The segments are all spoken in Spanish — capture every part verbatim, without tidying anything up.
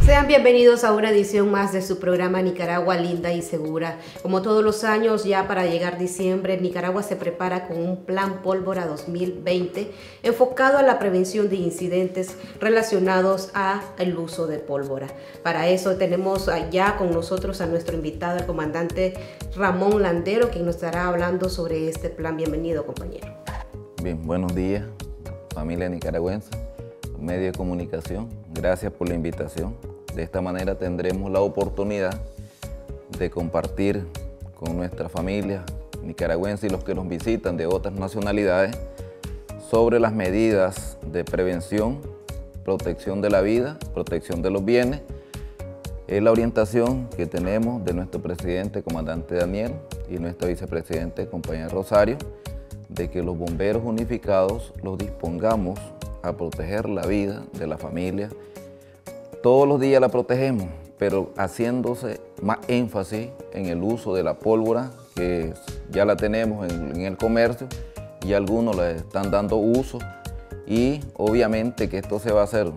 Sean bienvenidos a una edición más de su programa Nicaragua Linda y Segura. Como todos los años, ya para llegar diciembre, Nicaragua se prepara con un Plan Pólvora dos mil veinte enfocado a la prevención de incidentes relacionados al uso de pólvora. Para eso tenemos ya con nosotros a nuestro invitado, el comandante Ramón Landero, quien nos estará hablando sobre este plan. Bienvenido, compañero. Bien, buenos días, familia nicaragüense, medio de comunicación. Gracias por la invitación. De esta manera tendremos la oportunidad de compartir con nuestra familia nicaragüense y los que nos visitan de otras nacionalidades sobre las medidas de prevención, protección de la vida, protección de los bienes. Es la orientación que tenemos de nuestro presidente, comandante Daniel, y nuestra vicepresidente, compañera Rosario, de que los bomberos unificados los dispongamos a proteger la vida de la familia. Todos los días la protegemos, pero haciéndose más énfasis en el uso de la pólvora, que ya la tenemos en, en el comercio y algunos le están dando uso, y obviamente que esto se va a hacer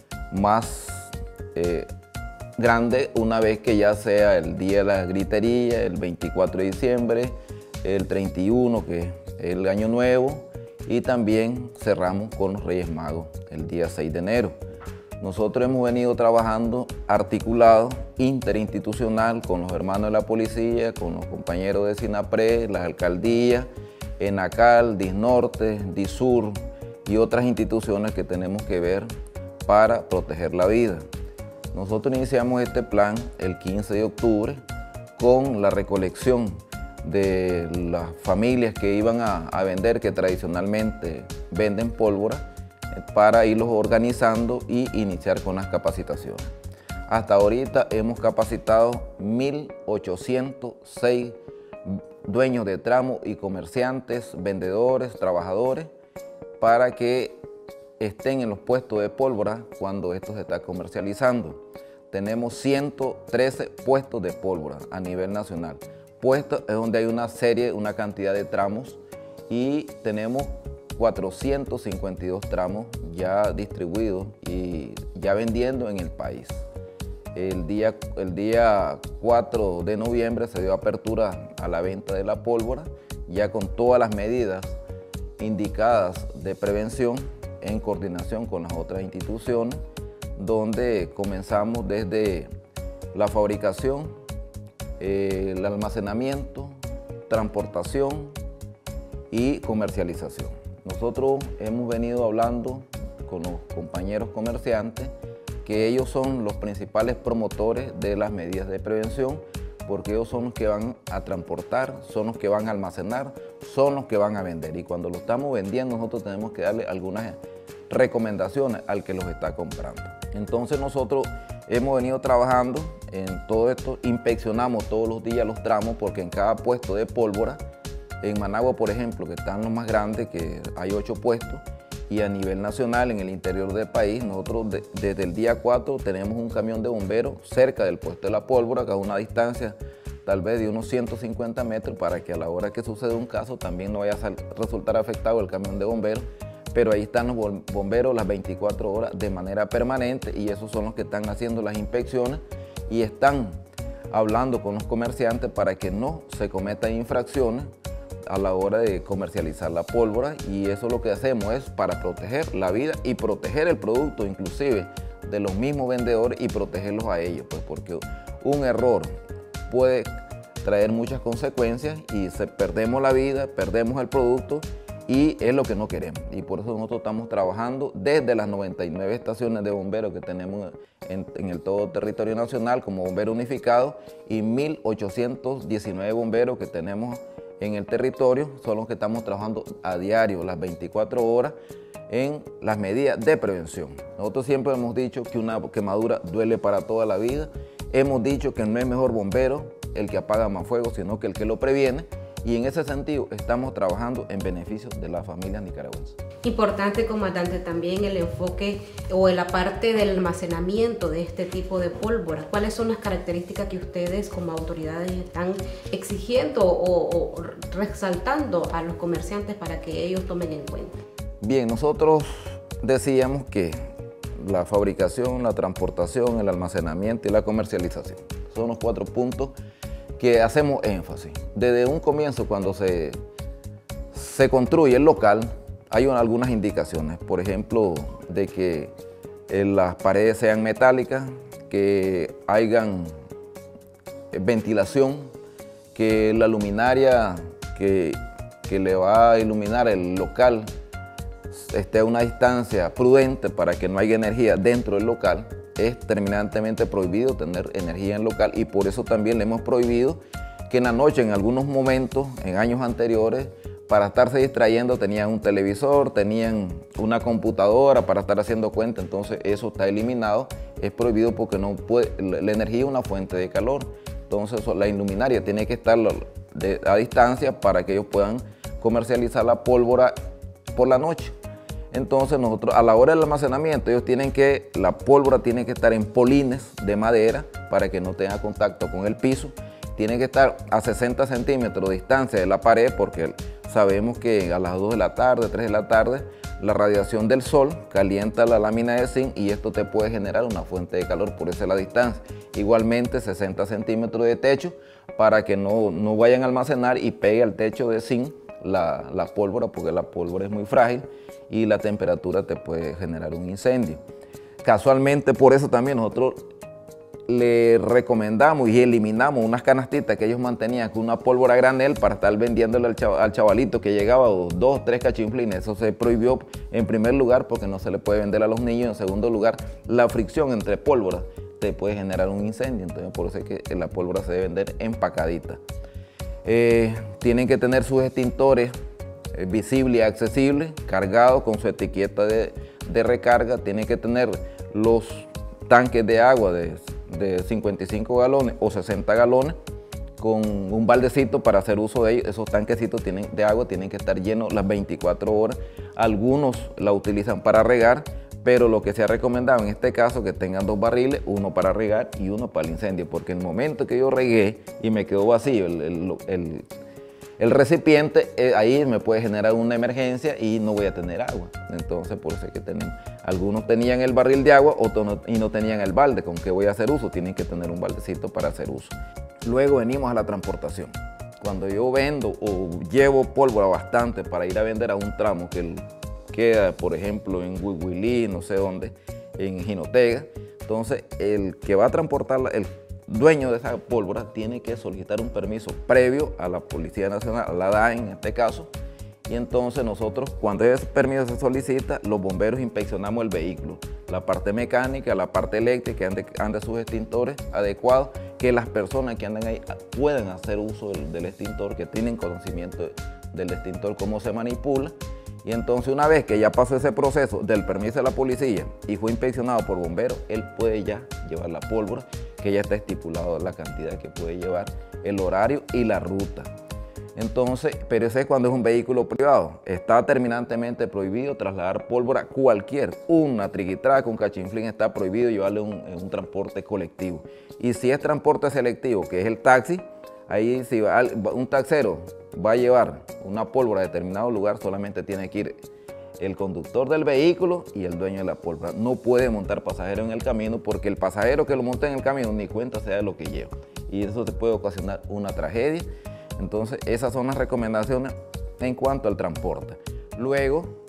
más eh, grande una vez que ya sea el día de la gritería, el veinticuatro de diciembre, el treinta y uno, que es el año nuevo, y también cerramos con los Reyes Magos el día seis de enero. Nosotros hemos venido trabajando articulado, interinstitucional, con los hermanos de la policía, con los compañeros de SINAPRED, las alcaldías, ENACAL, DISNORTE, DISUR y otras instituciones que tenemos que ver para proteger la vida. Nosotros iniciamos este plan el quince de octubre con la recolección de las familias que iban a, a vender, que tradicionalmente venden pólvora, para irlos organizando y iniciar con las capacitaciones. Hasta ahorita hemos capacitado mil ochocientos seis dueños de tramo y comerciantes, vendedores, trabajadores, para que estén en los puestos de pólvora cuando esto se está comercializando. Tenemos ciento trece puestos de pólvora a nivel nacional. Puestos es donde hay una serie, una cantidad de tramos, y tenemos cuatrocientos cincuenta y dos tramos ya distribuidos y ya vendiendo en el país. El día, el día cuatro de noviembre se dio apertura a la venta de la pólvora, ya con todas las medidas indicadas de prevención en coordinación con las otras instituciones, donde comenzamos desde la fabricación, eh, el almacenamiento, transportación y comercialización. Nosotros hemos venido hablando con los compañeros comerciantes que ellos son los principales promotores de las medidas de prevención, porque ellos son los que van a transportar, son los que van a almacenar, son los que van a vender. Y cuando lo estamos vendiendo, nosotros tenemos que darle algunas recomendaciones al que los está comprando. Entonces nosotros hemos venido trabajando en todo esto, inspeccionamos todos los días los tramos, porque en cada puesto de pólvora, en Managua, por ejemplo, que están los más grandes, que hay ocho puestos, y a nivel nacional, en el interior del país, nosotros de, desde el día cuatro tenemos un camión de bomberos cerca del puesto de la pólvora, que a una distancia tal vez de unos ciento cincuenta metros, para que a la hora que sucede un caso también no vaya a resultar afectado el camión de bomberos. Pero ahí están los bomberos las veinticuatro horas de manera permanente, y esos son los que están haciendo las inspecciones y están hablando con los comerciantes para que no se cometan infracciones a la hora de comercializar la pólvora. Y eso lo que hacemos es para proteger la vida y proteger el producto inclusive de los mismos vendedores, y protegerlos a ellos, pues porque un error puede traer muchas consecuencias y se, perdemos la vida, perdemos el producto, y es lo que no queremos. Y por eso nosotros estamos trabajando desde las noventa y nueve estaciones de bomberos que tenemos en, en el todo territorio nacional como bombero unificado, y mil ochocientos diecinueve bomberos que tenemos en el territorio, son los que estamos trabajando a diario, las veinticuatro horas, en las medidas de prevención. Nosotros siempre hemos dicho que una quemadura duele para toda la vida. Hemos dicho que no es mejor bombero el que apaga más fuego, sino que el que lo previene. Y en ese sentido estamos trabajando en beneficio de las familias nicaragüenses. Importante, comandante, también el enfoque o la parte del almacenamiento de este tipo de pólvora. ¿Cuáles son las características que ustedes como autoridades están exigiendo o, o resaltando a los comerciantes para que ellos tomen en cuenta? Bien, nosotros decíamos que la fabricación, la transportación, el almacenamiento y la comercialización. Son los cuatro puntos que hacemos énfasis. Desde un comienzo, cuando se, se construye el local, hay una, algunas indicaciones, por ejemplo, de que eh, las paredes sean metálicas, que hayan ventilación, que la luminaria que, que le va a iluminar el local esté a una distancia prudente para que no haya energía dentro del local. Es terminantemente prohibido tener energía en el local y por eso también le hemos prohibido que en la noche, en algunos momentos, en años anteriores, para estarse distrayendo tenían un televisor, tenían una computadora para estar haciendo cuenta, entonces eso está eliminado, es prohibido porque no puede, la energía es una fuente de calor, entonces la iluminaria tiene que estar de, a distancia para que ellos puedan comercializar la pólvora por la noche. Entonces nosotros a la hora del almacenamiento, ellos tienen que, la pólvora tiene que estar en polines de madera para que no tenga contacto con el piso, tiene que estar a sesenta centímetros de distancia de la pared porque sabemos que a las dos de la tarde, tres de la tarde, la radiación del sol calienta la lámina de zinc y esto te puede generar una fuente de calor, por eso es la distancia. Igualmente sesenta centímetros de techo para que no, no vayan a almacenar y pegue al techo de zinc la, la pólvora, porque la pólvora es muy frágil y la temperatura te puede generar un incendio. Casualmente por eso también nosotros le recomendamos y eliminamos unas canastitas que ellos mantenían con una pólvora granel para estar vendiéndole al, chaval, al chavalito que llegaba dos, tres cachinflines. Eso se prohibió en primer lugar porque no se le puede vender a los niños. En segundo lugar, la fricción entre pólvoras te puede generar un incendio. Entonces por eso es que la pólvora se debe vender empacadita. Eh, tienen que tener sus extintores eh, visibles y accesibles, cargados con su etiqueta de, de recarga. Tienen que tener los tanques de agua de de cincuenta y cinco galones o sesenta galones con un baldecito para hacer uso de ellos. Esos tanquecitos tienen, de agua tienen que estar llenos las veinticuatro horas. Algunos la utilizan para regar, pero lo que se ha recomendado en este caso que tengan dos barriles, uno para regar y uno para el incendio, porque en el momento que yo regué y me quedó vacío el, el, el, el recipiente, eh, ahí me puede generar una emergencia y no voy a tener agua. Entonces por eso es que tenemos. Algunos tenían el barril de agua otros no, y no tenían el balde. ¿Con qué voy a hacer uso? Tienen que tener un baldecito para hacer uso. Luego venimos a la transportación. Cuando yo vendo o llevo pólvora bastante para ir a vender a un tramo que queda, por ejemplo, en Huihuilí, no sé dónde, en Jinotega, entonces el que va a transportar, el dueño de esa pólvora tiene que solicitar un permiso previo a la Policía Nacional, a la D A E en este caso. Y entonces nosotros, cuando ese permiso se solicita, los bomberos inspeccionamos el vehículo, la parte mecánica, la parte eléctrica, ande, ande sus extintores adecuados, que las personas que andan ahí puedan hacer uso del, del extintor, que tienen conocimiento del extintor, cómo se manipula. Y entonces una vez que ya pasó ese proceso del permiso de la policía y fue inspeccionado por bomberos, él puede ya llevar la pólvora, que ya está estipulado la cantidad que puede llevar, el horario y la ruta. Entonces, pero ese es cuando es un vehículo privado. Está terminantemente prohibido trasladar pólvora cualquier. Una triquitraca, un cachinflín está prohibido llevarle un, un transporte colectivo. Y si es transporte selectivo, que es el taxi, ahí si va, un taxero va a llevar una pólvora a determinado lugar, solamente tiene que ir el conductor del vehículo y el dueño de la pólvora. No puede montar pasajero en el camino porque el pasajero que lo monta en el camino ni cuenta se da de lo que lleva. Y eso te puede ocasionar una tragedia. Entonces, esas son las recomendaciones en cuanto al transporte. Luego,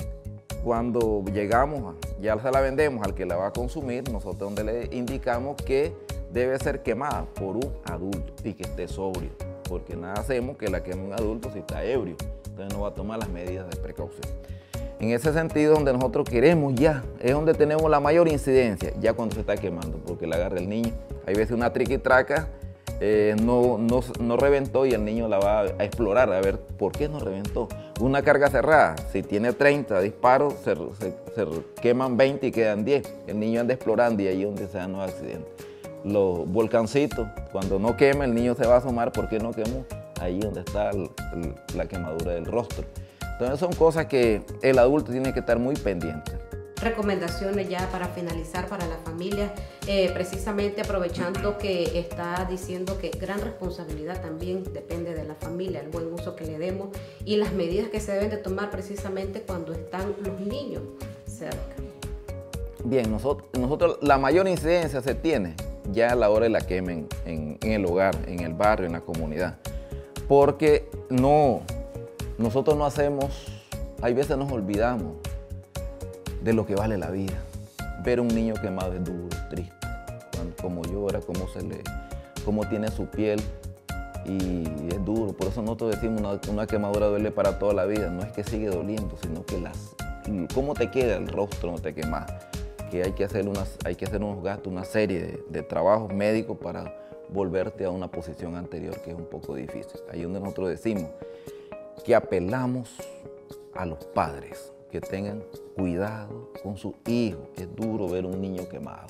cuando llegamos, ya se la vendemos al que la va a consumir, nosotros donde le indicamos que debe ser quemada por un adulto y que esté sobrio, porque nada hacemos que la queme un adulto si está ebrio, entonces no va a tomar las medidas de precaución. En ese sentido, donde nosotros queremos ya, es donde tenemos la mayor incidencia, ya cuando se está quemando, porque la agarra el niño. Hay veces una triquitraca Eh, no, no, no reventó y el niño la va a explorar, a ver por qué no reventó. Una carga cerrada, si tiene treinta disparos, se, se, se queman veinte y quedan diez. El niño anda explorando y ahí es donde se dan los accidentes. Los volcancitos, cuando no quema, el niño se va a asomar, ¿por qué no quemó? Ahí donde está el, el, la quemadura del rostro. Entonces son cosas que el adulto tiene que estar muy pendiente. Recomendaciones ya para finalizar para la familia, eh, precisamente aprovechando que está diciendo que gran responsabilidad también depende de la familia, el buen uso que le demos y las medidas que se deben de tomar precisamente cuando están los niños cerca. Bien, nosotros, nosotros la mayor incidencia se tiene ya a la hora de la quema en, en, en el hogar, en el barrio, en la comunidad. Porque no, nosotros no hacemos, hay veces nos olvidamos de lo que vale la vida. Ver a un niño quemado es duro, triste, cómo llora, cómo, se le, cómo tiene su piel, y es duro. Por eso nosotros decimos una, una quemadura duele para toda la vida. No es que sigue doliendo, sino que las, cómo te queda el rostro no te quemas. Que hay que hacer, unas, hay que hacer unos gastos, una serie de, de trabajos médicos para volverte a una posición anterior, que es un poco difícil. Ahí es donde nosotros decimos que apelamos a los padres que tengan cuidado con sus hijos. Es duro ver un niño quemado.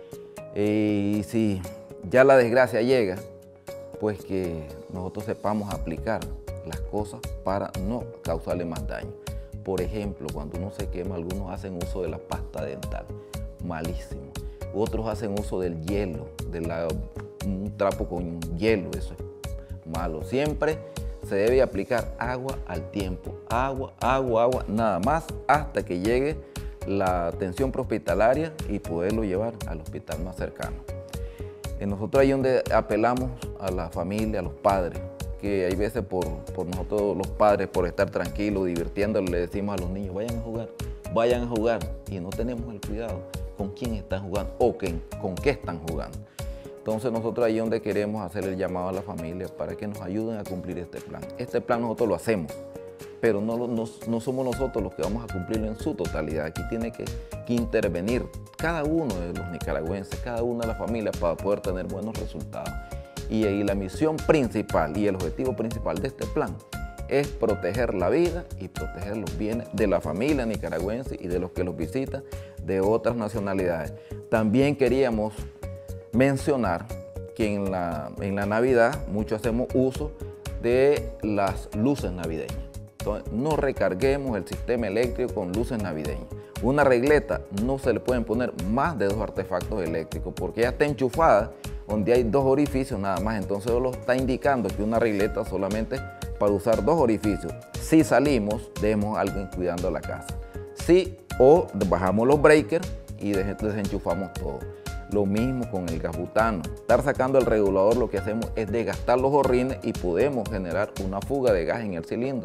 Eh, y si ya la desgracia llega, pues que nosotros sepamos aplicar las cosas para no causarle más daño. Por ejemplo, cuando uno se quema, algunos hacen uso de la pasta dental, malísimo. Otros hacen uso del hielo, de la, un trapo con hielo, eso es malo. Siempre se debe aplicar agua al tiempo, agua, agua, agua, nada más hasta que llegue la atención prehospitalaria y poderlo llevar al hospital más cercano. En nosotros ahí donde apelamos a la familia, a los padres, que hay veces por, por nosotros los padres, por estar tranquilos, divirtiéndolos, le decimos a los niños, vayan a jugar, vayan a jugar, y no tenemos el cuidado con quién están jugando o que, con qué están jugando. Entonces nosotros ahí donde queremos hacer el llamado a la familia para que nos ayuden a cumplir este plan. Este plan nosotros lo hacemos, pero no, no, no somos nosotros los que vamos a cumplirlo en su totalidad. Aquí tiene que, que intervenir cada uno de los nicaragüenses, cada una de las familias para poder tener buenos resultados. Y, y la misión principal y el objetivo principal de este plan es proteger la vida y proteger los bienes de la familia nicaragüense y de los que los visitan de otras nacionalidades. También queríamos mencionar que en la, en la Navidad muchos hacemos uso de las luces navideñas. Entonces, no recarguemos el sistema eléctrico con luces navideñas. Una regleta no se le pueden poner más de dos artefactos eléctricos porque ya está enchufada donde hay dos orificios nada más. Entonces lo está indicando que una regleta solamente para usar dos orificios. Si salimos, dejemos a alguien cuidando la casa. Sí, o bajamos los breakers y desenchufamos todo. Lo mismo con el gas butano. Estar sacando el regulador, lo que hacemos es desgastar los horrines y podemos generar una fuga de gas en el cilindro.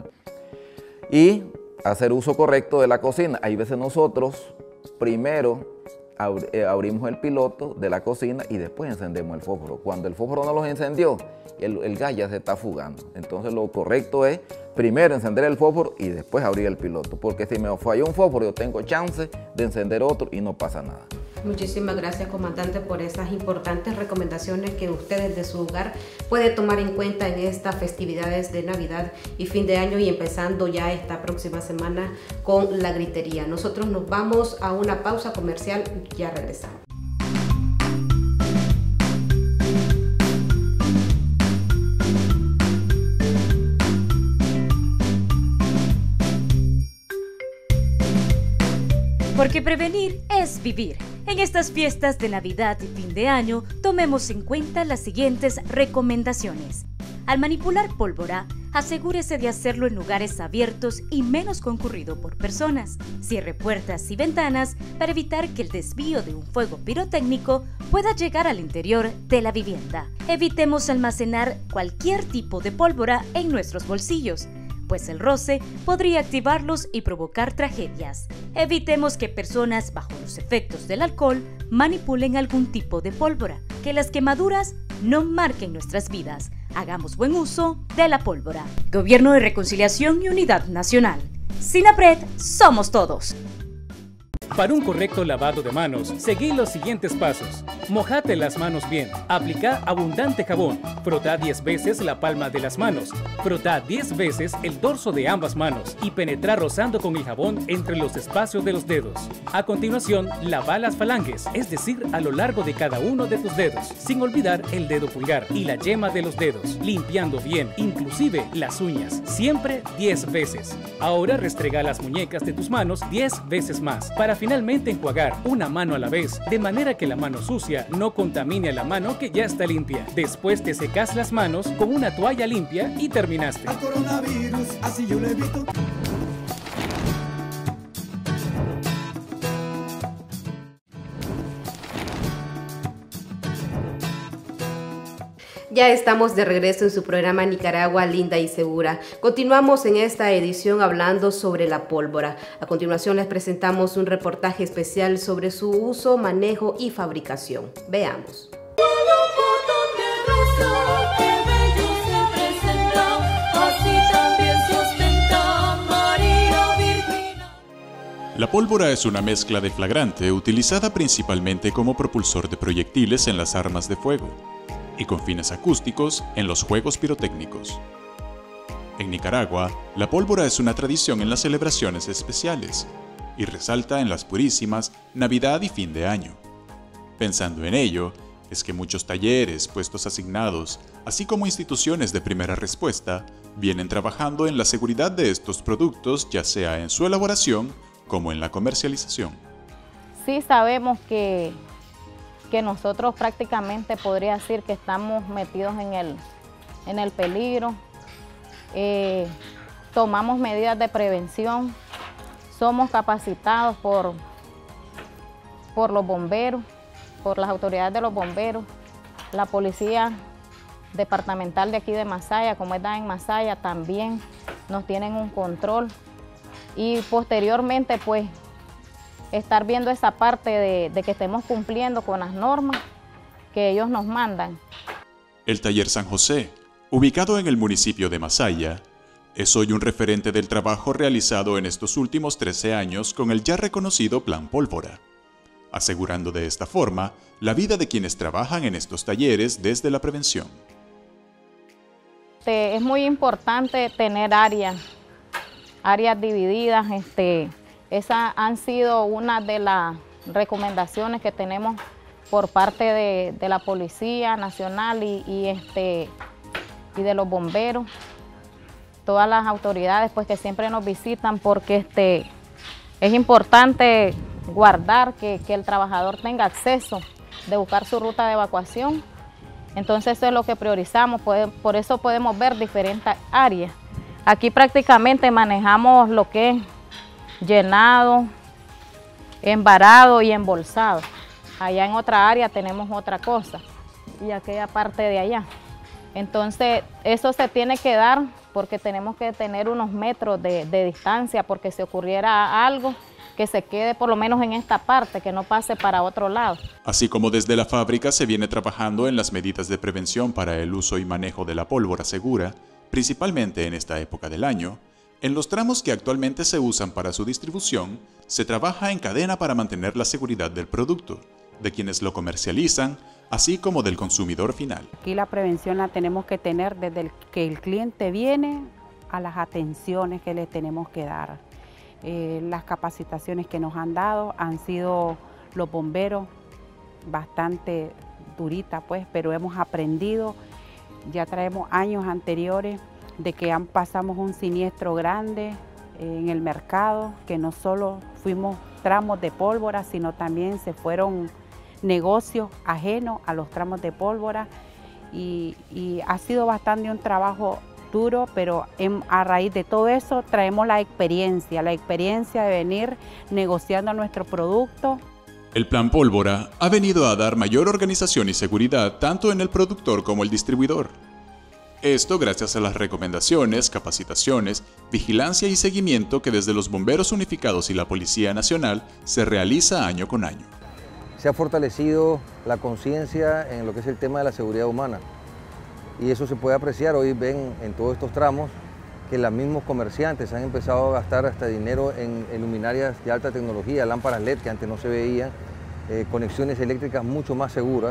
Y hacer uso correcto de la cocina. Hay veces nosotros primero abrimos el piloto de la cocina y después encendemos el fósforo. Cuando el fósforo no los encendió, el, el gas ya se está fugando. Entonces lo correcto es primero encender el fósforo y después abrir el piloto. Porque si me falló un fósforo, yo tengo chance de encender otro y no pasa nada. Muchísimas gracias, comandante, por esas importantes recomendaciones que usted desde su hogar puede tomar en cuenta en estas festividades de Navidad y fin de año y empezando ya esta próxima semana con la gritería. Nosotros nos vamos a una pausa comercial, ya regresamos. Porque prevenir es vivir. En estas fiestas de Navidad y fin de año, tomemos en cuenta las siguientes recomendaciones. Al manipular pólvora, asegúrese de hacerlo en lugares abiertos y menos concurrido por personas. Cierre puertas y ventanas para evitar que el desvío de un fuego pirotécnico pueda llegar al interior de la vivienda. Evitemos almacenar cualquier tipo de pólvora en nuestros bolsillos, pues el roce podría activarlos y provocar tragedias. Evitemos que personas bajo los efectos del alcohol manipulen algún tipo de pólvora. Que las quemaduras no marquen nuestras vidas. Hagamos buen uso de la pólvora. Gobierno de Reconciliación y Unidad Nacional. SINAPRED, somos todos. Para un correcto lavado de manos, seguí los siguientes pasos. Mojate las manos bien. Aplica abundante jabón. Frotá diez veces la palma de las manos. Frotá diez veces el dorso de ambas manos y penetra rozando con el jabón entre los espacios de los dedos. A continuación, lava las falanges, es decir, a lo largo de cada uno de tus dedos, sin olvidar el dedo pulgar y la yema de los dedos, limpiando bien, inclusive las uñas, siempre diez veces. Ahora restrega las muñecas de tus manos diez veces más, para finalmente enjuagar una mano a la vez, de manera que la mano sucia no contamine a la mano que ya está limpia. Después te secas las manos con una toalla limpia y terminaste. Al coronavirus, así yo lo evito. Ya estamos de regreso en su programa Nicaragua Linda y Segura. Continuamos en esta edición hablando sobre la pólvora. A continuación les presentamos un reportaje especial sobre su uso, manejo y fabricación. Veamos. La pólvora es una mezcla de flagrante utilizada principalmente como propulsor de proyectiles en las armas de fuego y con fines acústicos en los juegos pirotécnicos. En Nicaragua, la pólvora es una tradición en las celebraciones especiales y resalta en las purísimas Navidad y fin de año. Pensando en ello, es que muchos talleres, puestos asignados, así como instituciones de primera respuesta, vienen trabajando en la seguridad de estos productos, ya sea en su elaboración como en la comercialización. Sí sabemos que, que nosotros prácticamente podría decir que estamos metidos en el, en el peligro, eh, tomamos medidas de prevención, somos capacitados por, por los bomberos, por las autoridades de los bomberos, la policía departamental de aquí de Masaya, como está en Masaya, también nos tienen un control. Y posteriormente, pues, estar viendo esa parte de, de que estemos cumpliendo con las normas que ellos nos mandan. El Taller San José, ubicado en el municipio de Masaya, es hoy un referente del trabajo realizado en estos últimos trece años con el ya reconocido Plan Pólvora, asegurando de esta forma la vida de quienes trabajan en estos talleres desde la prevención. Es muy importante tener áreas. áreas divididas, este, esas han sido una de las recomendaciones que tenemos por parte de, de la Policía Nacional y, y, este, y de los bomberos, todas las autoridades pues, que siempre nos visitan porque este, es importante guardar que, que el trabajador tenga acceso de buscar su ruta de evacuación, entonces eso es lo que priorizamos, por eso podemos ver diferentes áreas. Aquí prácticamente manejamos lo que es llenado, embarado y embolsado. Allá en otra área tenemos otra cosa y aquella parte de allá. Entonces eso se tiene que dar porque tenemos que tener unos metros de, de distancia porque si ocurriera algo que se quede por lo menos en esta parte, que no pase para otro lado. Así como desde la fábrica se viene trabajando en las medidas de prevención para el uso y manejo de la pólvora segura, principalmente en esta época del año, en los tramos que actualmente se usan para su distribución, se trabaja en cadena para mantener la seguridad del producto, de quienes lo comercializan, así como del consumidor final. Aquí la prevención la tenemos que tener desde el que el cliente viene a las atenciones que le tenemos que dar. Eh, las capacitaciones que nos han dado han sido los bomberos bastante duritas, pues, pero hemos aprendido. Ya traemos años anteriores de que han, pasamos un siniestro grande en el mercado, que no solo fuimos tramos de pólvora, sino también se fueron negocios ajenos a los tramos de pólvora y, y ha sido bastante un trabajo duro, pero en, a raíz de todo eso traemos la experiencia, la experiencia de venir negociando nuestro producto. El Plan Pólvora ha venido a dar mayor organización y seguridad tanto en el productor como el distribuidor. Esto gracias a las recomendaciones, capacitaciones, vigilancia y seguimiento que desde los Bomberos Unificados y la Policía Nacional se realiza año con año. Se ha fortalecido la conciencia en lo que es el tema de la seguridad humana y eso se puede apreciar. Hoy ven en todos estos tramos que los mismos comerciantes han empezado a gastar hasta dinero en, en luminarias de alta tecnología, lámparas L E D que antes no se veían, eh, conexiones eléctricas mucho más seguras.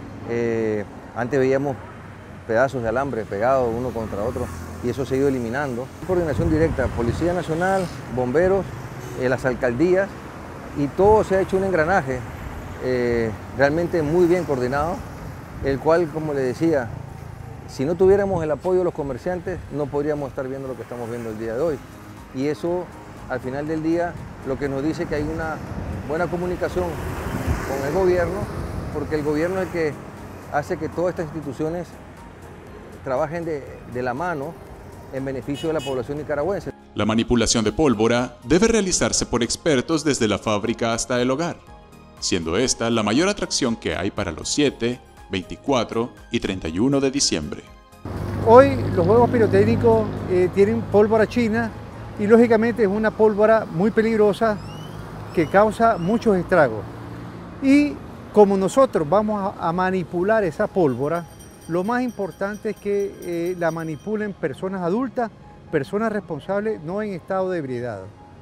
Eh, antes veíamos pedazos de alambre pegados uno contra otro y eso se ha ido eliminando. Coordinación directa, Policía Nacional, bomberos, eh, las alcaldías y todo se ha hecho un engranaje eh, realmente muy bien coordinado, el cual, como le decía, si no tuviéramos el apoyo de los comerciantes, no podríamos estar viendo lo que estamos viendo el día de hoy. Y eso, al final del día, lo que nos dice que hay una buena comunicación con el gobierno, porque el gobierno es el que hace que todas estas instituciones trabajen de, de la mano en beneficio de la población nicaragüense. La manipulación de pólvora debe realizarse por expertos desde la fábrica hasta el hogar, siendo esta la mayor atracción que hay para los siete, veinticuatro y treinta y uno de diciembre. Hoy los juegos pirotécnicos eh, tienen pólvora china y lógicamente es una pólvora muy peligrosa que causa muchos estragos. Y como nosotros vamos a, a manipular esa pólvora, lo más importante es que eh, la manipulen personas adultas, personas responsables, no en estado de ebriedad.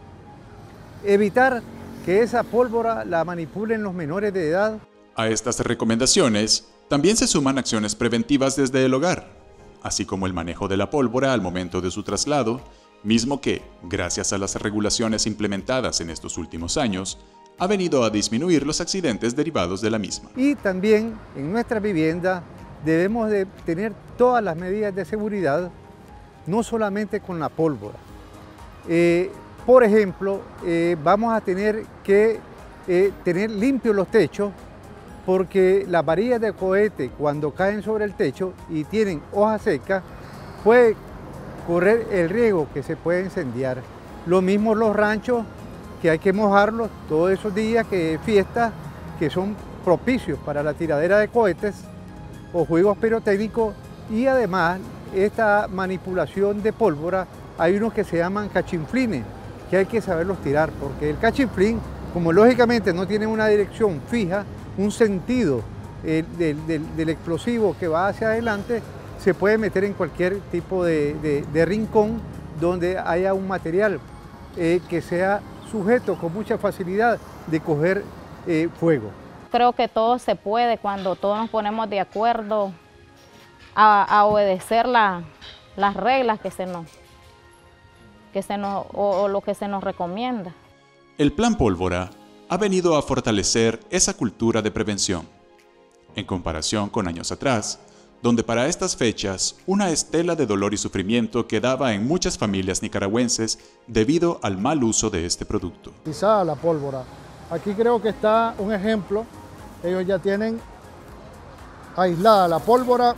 Evitar que esa pólvora la manipulen los menores de edad. A estas recomendaciones también se suman acciones preventivas desde el hogar, así como el manejo de la pólvora al momento de su traslado, mismo que, gracias a las regulaciones implementadas en estos últimos años, ha venido a disminuir los accidentes derivados de la misma. Y también en nuestra vivienda debemos de tener todas las medidas de seguridad, no solamente con la pólvora. Eh, por ejemplo, eh, vamos a tener que eh, tener limpios los techos, porque las varillas de cohete cuando caen sobre el techo y tienen hoja seca, puede correr el riesgo que se puede incendiar. Lo mismo los ranchos, que hay que mojarlos todos esos días, que fiestas que son propicios para la tiradera de cohetes o juegos pirotécnicos, y además esta manipulación de pólvora, hay unos que se llaman cachinflines, que hay que saberlos tirar, porque el cachinflín, como lógicamente no tiene una dirección fija, un sentido eh, del, del, del explosivo que va hacia adelante, se puede meter en cualquier tipo de, de, de rincón donde haya un material eh, que sea sujeto con mucha facilidad de coger eh, fuego. Creo que todo se puede cuando todos nos ponemos de acuerdo a, a obedecer la, las reglas que se nos, que se nos o, o lo que se nos recomienda. El Plan Pólvora ha venido a fortalecer esa cultura de prevención, en comparación con años atrás, donde para estas fechas una estela de dolor y sufrimiento quedaba en muchas familias nicaragüenses debido al mal uso de este producto. Quizá la pólvora. Aquí creo que está un ejemplo. Ellos ya tienen aislada la pólvora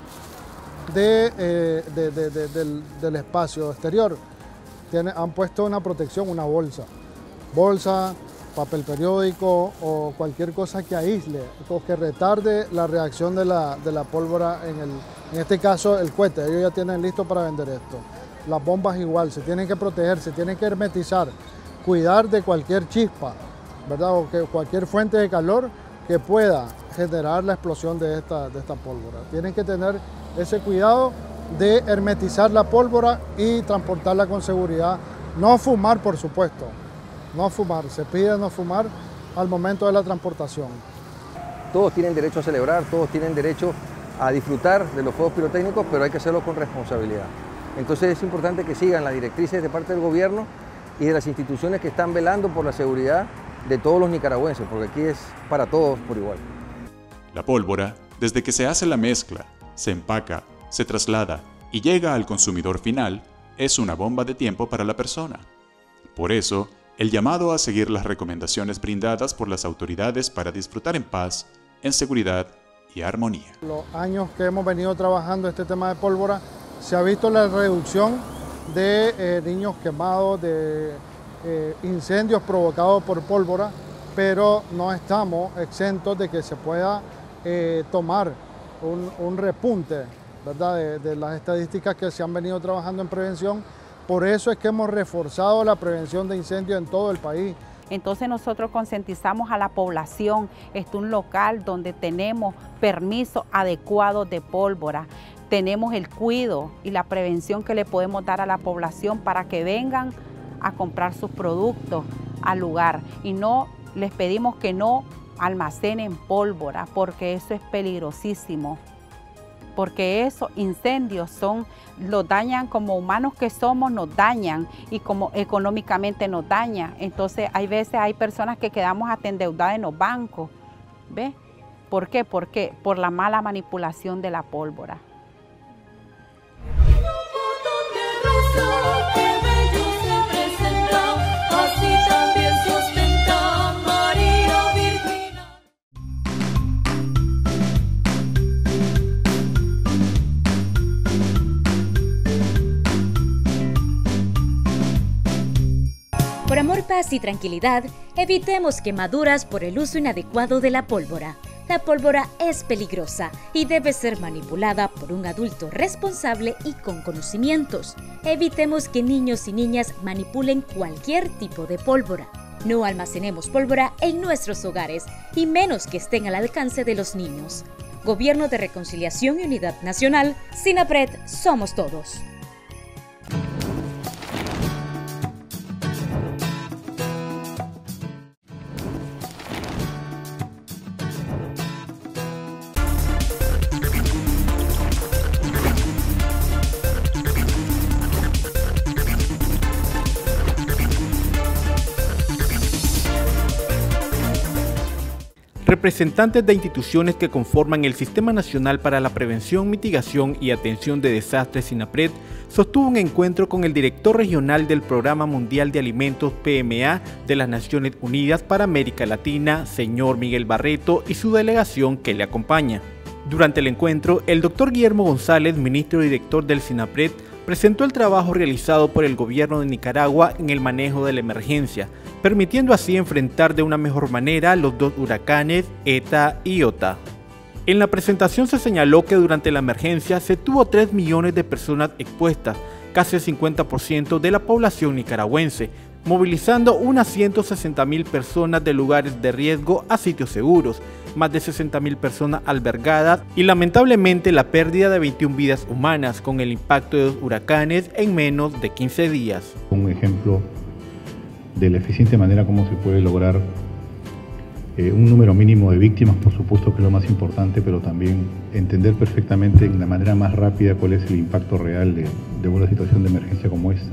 de, eh, de, de, de, del, del espacio exterior. Tiene, han puesto una protección, una bolsa. Bolsa, papel periódico o cualquier cosa que aísle o que retarde la reacción de la, de la pólvora, en, el, en este caso el cohete. Ellos ya tienen listo para vender esto. Las bombas igual, se tienen que proteger, se tienen que hermetizar, cuidar de cualquier chispa, ¿verdad? O que cualquier fuente de calor que pueda generar la explosión de esta, de esta pólvora. Tienen que tener ese cuidado de hermetizar la pólvora y transportarla con seguridad. No fumar, por supuesto. No fumar, se pide no fumar al momento de la transportación. Todos tienen derecho a celebrar, todos tienen derecho a disfrutar de los fuegos pirotécnicos, pero hay que hacerlo con responsabilidad. Entonces es importante que sigan las directrices de parte del gobierno y de las instituciones que están velando por la seguridad de todos los nicaragüenses, porque aquí es para todos por igual. La pólvora, desde que se hace la mezcla, se empaca, se traslada y llega al consumidor final, es una bomba de tiempo para la persona. Por eso, el llamado a seguir las recomendaciones brindadas por las autoridades para disfrutar en paz, en seguridad y armonía. Los años que hemos venido trabajando este tema de pólvora, se ha visto la reducción de eh, niños quemados, de eh, incendios provocados por pólvora, pero no estamos exentos de que se pueda eh, tomar un, un repunte, ¿verdad?, de, de las estadísticas que se han venido trabajando en prevención. Por eso es que hemos reforzado la prevención de incendios en todo el país. Entonces nosotros concientizamos a la población. Este es un local donde tenemos permiso adecuado de pólvora. Tenemos el cuidado y la prevención que le podemos dar a la población para que vengan a comprar sus productos al lugar. Y no les pedimos que no almacenen pólvora, porque eso es peligrosísimo. Porque esos incendios son, los dañan, como humanos que somos, nos dañan, y como económicamente nos daña. Entonces hay veces hay personas que quedamos hasta endeudadas en los bancos. ¿Ves? ¿Por qué? Porque por la mala manipulación de la pólvora. Por amor, paz y tranquilidad, evitemos quemaduras por el uso inadecuado de la pólvora. La pólvora es peligrosa y debe ser manipulada por un adulto responsable y con conocimientos. Evitemos que niños y niñas manipulen cualquier tipo de pólvora. No almacenemos pólvora en nuestros hogares y menos que estén al alcance de los niños. Gobierno de Reconciliación y Unidad Nacional, SINAPRED, somos todos. Representantes de instituciones que conforman el Sistema Nacional para la Prevención, Mitigación y Atención de Desastres SINAPRED sostuvo un encuentro con el director regional del Programa Mundial de Alimentos P M A de las Naciones Unidas para América Latina, señor Miguel Barreto, y su delegación que le acompaña. Durante el encuentro, el doctor Guillermo González, ministro y director del SINAPRED, presentó el trabajo realizado por el gobierno de Nicaragua en el manejo de la emergencia, permitiendo así enfrentar de una mejor manera los dos huracanes ETA y IOTA. En la presentación se señaló que durante la emergencia se tuvo tres millones de personas expuestas, casi el cincuenta por ciento de la población nicaragüense, movilizando unas ciento sesenta mil personas de lugares de riesgo a sitios seguros, más de sesenta mil personas albergadas y lamentablemente la pérdida de veintiuna vidas humanas con el impacto de dos huracanes en menos de quince días. Un ejemplo de la eficiente manera como se puede lograr eh, un número mínimo de víctimas, por supuesto que es lo más importante, pero también entender perfectamente en la manera más rápida cuál es el impacto real de, de una situación de emergencia como esta.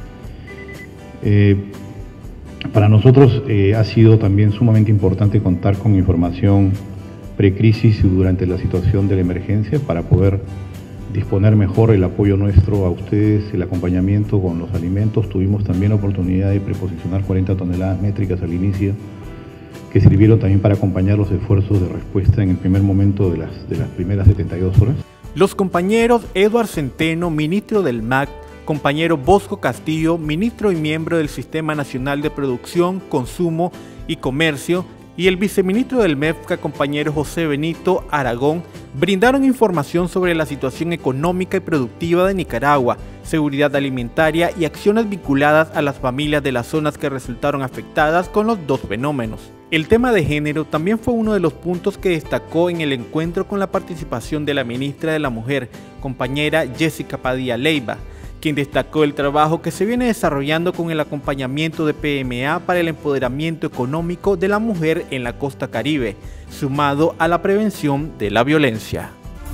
Eh, para nosotros eh, ha sido también sumamente importante contar con información precrisis y durante la situación de la emergencia para poder disponer mejor el apoyo nuestro a ustedes, el acompañamiento con los alimentos. Tuvimos también la oportunidad de preposicionar cuarenta toneladas métricas al inicio, que sirvieron también para acompañar los esfuerzos de respuesta en el primer momento de las, de las primeras setenta y dos horas. Los compañeros Eduard Centeno, ministro del M A C, compañero Bosco Castillo, ministro y miembro del Sistema Nacional de Producción, Consumo y Comercio, y el viceministro del M E F C A, compañero José Benito Aragón, brindaron información sobre la situación económica y productiva de Nicaragua, seguridad alimentaria y acciones vinculadas a las familias de las zonas que resultaron afectadas con los dos fenómenos. El tema de género también fue uno de los puntos que destacó en el encuentro con la participación de la ministra de la Mujer, compañera Jessica Padilla Leiva, quien destacó el trabajo que se viene desarrollando con el acompañamiento de P M A para el empoderamiento económico de la mujer en la costa caribe, sumado a la prevención de la violencia.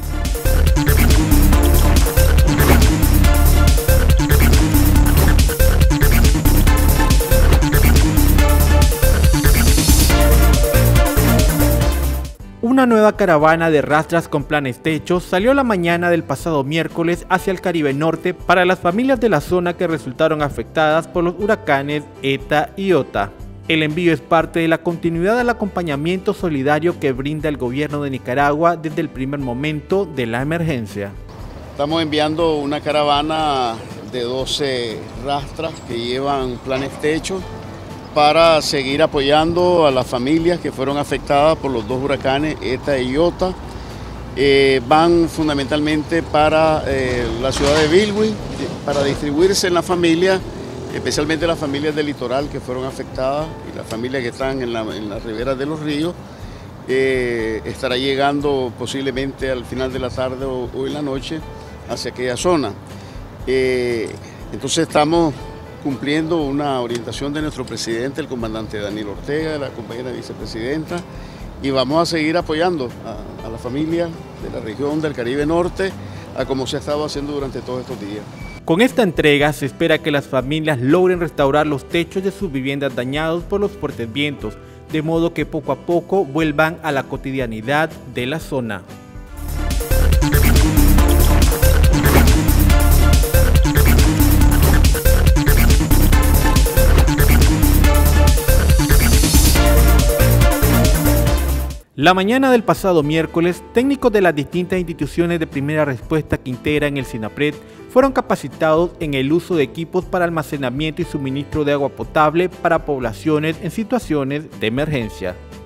Una nueva caravana de rastras con planes techos salió la mañana del pasado miércoles hacia el Caribe Norte para las familias de la zona que resultaron afectadas por los huracanes ETA y IOTA. El envío es parte de la continuidad del acompañamiento solidario que brinda el gobierno de Nicaragua desde el primer momento de la emergencia. Estamos enviando una caravana de doce rastras que llevan planes techos para seguir apoyando a las familias que fueron afectadas por los dos huracanes ETA y IOTA. Eh, van fundamentalmente para eh, la ciudad de Bilwi, para distribuirse en la familia, especialmente las familias del litoral que fueron afectadas y las familias que están en, la, en las riberas de los ríos. Eh, estará llegando posiblemente al final de la tarde o, o en la noche hacia aquella zona. Eh, entonces estamos cumpliendo una orientación de nuestro presidente, el comandante Daniel Ortega, la compañera vicepresidenta, y vamos a seguir apoyando a, a la familia de la región del Caribe Norte, a como se ha estado haciendo durante todos estos días. Con esta entrega se espera que las familias logren restaurar los techos de sus viviendas dañados por los fuertes vientos, de modo que poco a poco vuelvan a la cotidianidad de la zona. La mañana del pasado miércoles, técnicos de las distintas instituciones de primera respuesta que integran el SINAPRED fueron capacitados en el uso de equipos para almacenamiento y suministro de agua potable para poblaciones en situaciones de emergencia.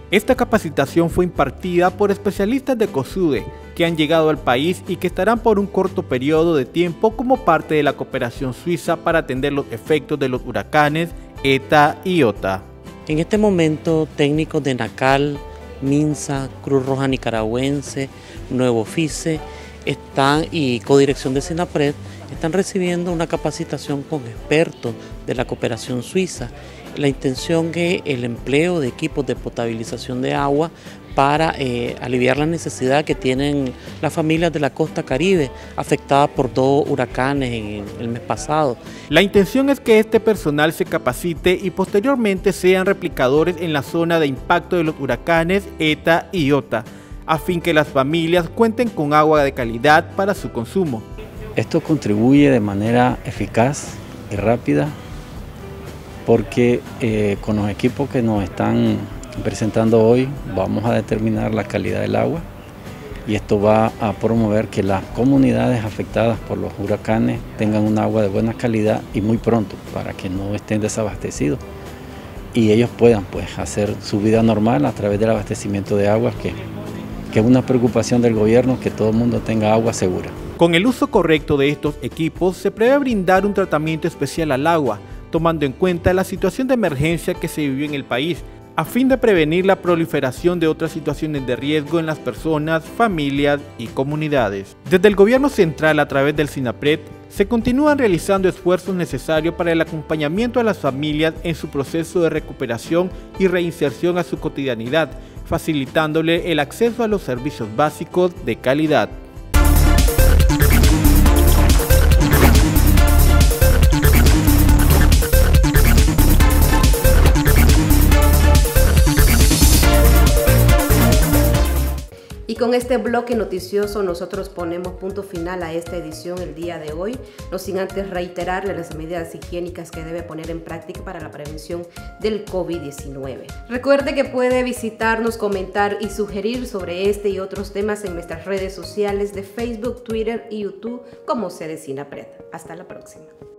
Esta capacitación fue impartida por especialistas de COSUDE que han llegado al país y que estarán por un corto periodo de tiempo como parte de la cooperación suiza para atender los efectos de los huracanes ETA y IOTA. En este momento, técnicos de NACAL, MINSA, Cruz Roja Nicaragüense, Nuevo FICE están, y Codirección de SINAPRED están recibiendo una capacitación con expertos de la cooperación suiza. La intención es el empleo de equipos de potabilización de agua para eh, aliviar la necesidad que tienen las familias de la costa caribe afectadas por dos huracanes en el mes pasado. La intención es que este personal se capacite y posteriormente sean replicadores en la zona de impacto de los huracanes ETA y IOTA, a fin que las familias cuenten con agua de calidad para su consumo. Esto contribuye de manera eficaz y rápida porque eh, con los equipos que nos están presentando hoy vamos a determinar la calidad del agua y esto va a promover que las comunidades afectadas por los huracanes tengan un agua de buena calidad y muy pronto para que no estén desabastecidos y ellos puedan pues hacer su vida normal a través del abastecimiento de aguas, que, que es una preocupación del gobierno, que todo el mundo tenga agua segura. Con el uso correcto de estos equipos se prevé brindar un tratamiento especial al agua, tomando en cuenta la situación de emergencia que se vivió en el país, a fin de prevenir la proliferación de otras situaciones de riesgo en las personas, familias y comunidades. Desde el gobierno central, a través del SINAPRED, se continúan realizando esfuerzos necesarios para el acompañamiento a las familias en su proceso de recuperación y reinserción a su cotidianidad, facilitándole el acceso a los servicios básicos de calidad. Y con este bloque noticioso nosotros ponemos punto final a esta edición el día de hoy, no sin antes reiterarle las medidas higiénicas que debe poner en práctica para la prevención del COVID diecinueve. Recuerde que puede visitarnos, comentar y sugerir sobre este y otros temas en nuestras redes sociales de Facebook, Twitter y YouTube como sede SINAPRED. Hasta la próxima.